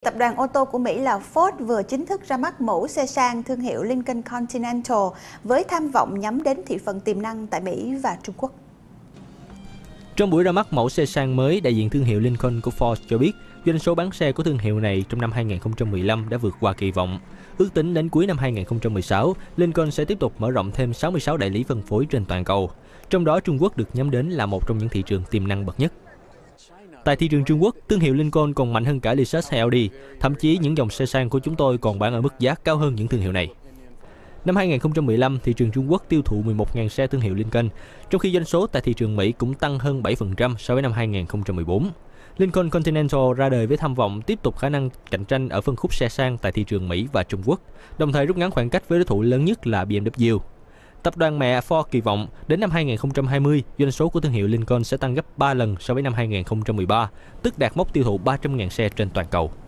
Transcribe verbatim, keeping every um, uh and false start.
Tập đoàn ô tô của Mỹ là Ford vừa chính thức ra mắt mẫu xe sang thương hiệu Lincoln Continental với tham vọng nhắm đến thị phần tiềm năng tại Mỹ và Trung Quốc. Trong buổi ra mắt mẫu xe sang mới, đại diện thương hiệu Lincoln của Ford cho biết doanh số bán xe của thương hiệu này trong năm hai nghìn không trăm mười lăm đã vượt qua kỳ vọng. Ước tính đến cuối năm hai nghìn không trăm mười sáu, Lincoln sẽ tiếp tục mở rộng thêm sáu mươi sáu đại lý phân phối trên toàn cầu. Trong đó, Trung Quốc được nhắm đến là một trong những thị trường tiềm năng bậc nhất. Tại thị trường Trung Quốc, thương hiệu Lincoln còn mạnh hơn cả Lexus hay Audi, thậm chí những dòng xe sang của chúng tôi còn bán ở mức giá cao hơn những thương hiệu này. Năm hai nghìn không trăm mười lăm, thị trường Trung Quốc tiêu thụ mười một nghìn xe thương hiệu Lincoln, trong khi doanh số tại thị trường Mỹ cũng tăng hơn bảy phần trăm so với năm hai nghìn không trăm mười bốn. Lincoln Continental ra đời với tham vọng tiếp tục khả năng cạnh tranh ở phân khúc xe sang tại thị trường Mỹ và Trung Quốc, đồng thời rút ngắn khoảng cách với đối thủ lớn nhất là B M W. Tập đoàn mẹ Ford kỳ vọng đến năm hai nghìn không trăm hai mươi, doanh số của thương hiệu Lincoln sẽ tăng gấp ba lần so với năm hai nghìn không trăm mười ba, tức đạt mốc tiêu thụ ba trăm nghìn xe trên toàn cầu.